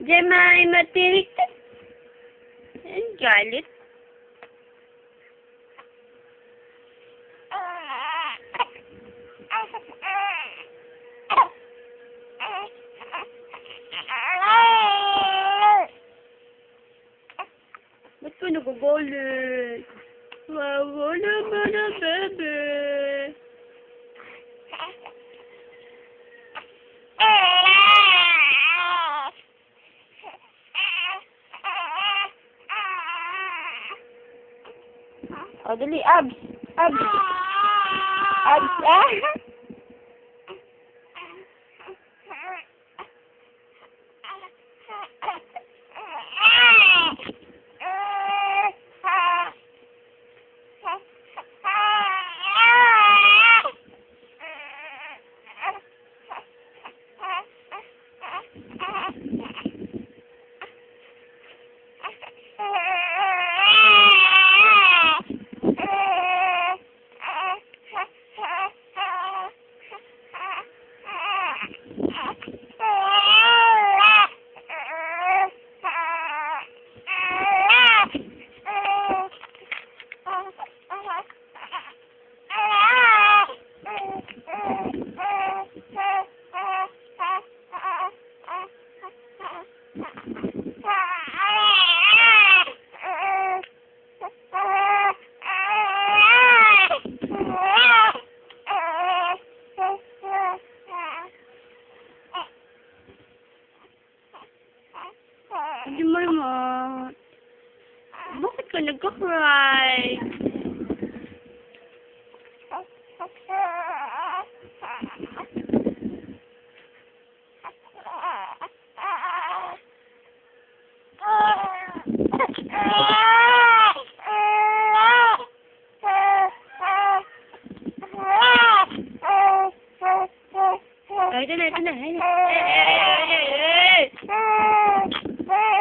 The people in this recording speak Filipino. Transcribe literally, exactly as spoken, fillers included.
Jemima tirik. Ang galit. Ba't ka nagagalit? Wawa naman ang bebe. O, dali, abs. Abs. Abs, ah. Jemima, bakit ka nagka-cry? Ay, ito na, ito na. Ay, ay, ay, ay, ay.